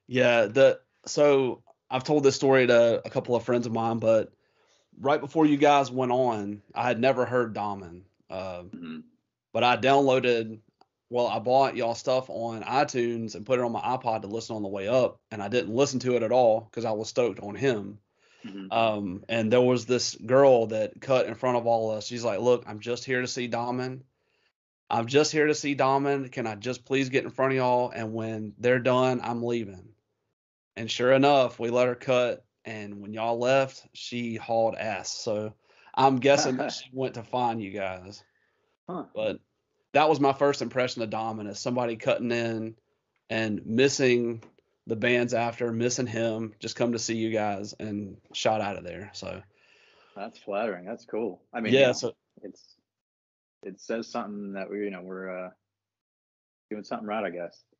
Yeah, so I've told this story to a couple of friends of mine, but right before you guys went on, I had never heard Dommin. Hmm. But I downloaded, well, I bought y'all stuff on iTunes and put it on my iPod to listen on the way up, and I didn't listen to it at all because I was stoked on him. Hmm. And there was this girl that cut in front of all of us. She's like, "Look, I'm just here to see Dommin. I'm just here to see Dommin. Can I just please get in front of y'all? And when they're done, I'm leaving." And sure enough, we let her cut. And when y'all left, she hauled ass. So I'm guessing that she went to find you guys. Huh. But that was my first impression of Dominus. Somebody cutting in and missing the bands after, missing him, just come to see you guys and shot out of there. So That's flattering. That's cool. I mean, yeah, so it's it says something that we're doing something right, I guess.